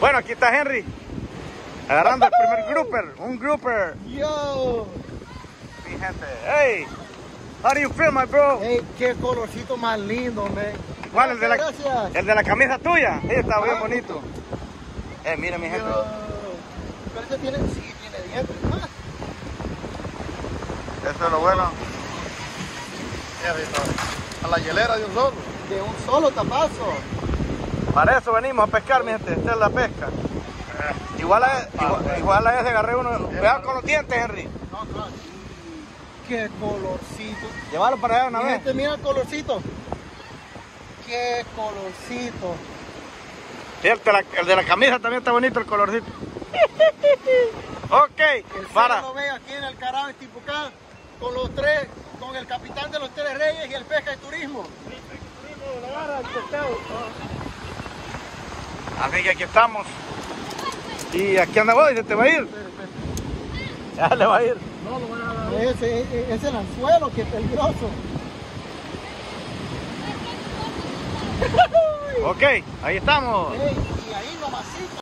Bueno, aquí está Henry. Agarrando el primer grouper. Un grouper. Yo. Mi gente. Hey. How do you feel, my bro? Hey, qué colorcito más lindo, man. ¿Cuál? Gracias. El de la camisa tuya. Sí, está bien bonito. Mira, mi gente. Pero ese tiene, sí, tiene dientes. Eso es lo bueno. A la hielera de un solo. De un solo tapazo. Para eso venimos a pescar, mi gente. Esta es la pesca. Igual a ese agarré uno. Cuidado con los dientes, Henry. No, claro. Qué colorcito. Llévalo para allá una vez. Gente, mira el colorcito. Qué colorcito. Sí, el de la camisa también está bonito el colorcito. Ok, para. Lo ve aquí en el Carao de Tipucán con los tres, con el capitán de los Tres Reyes y el Pesca y Turismo. Así que aquí estamos. Y aquí anda vos, ¿se te va a ir? Ya le va a ir. No, lo van a dar. Ese es el anzuelo, que es peligroso. Ok, ahí estamos. Y ahí lo masito.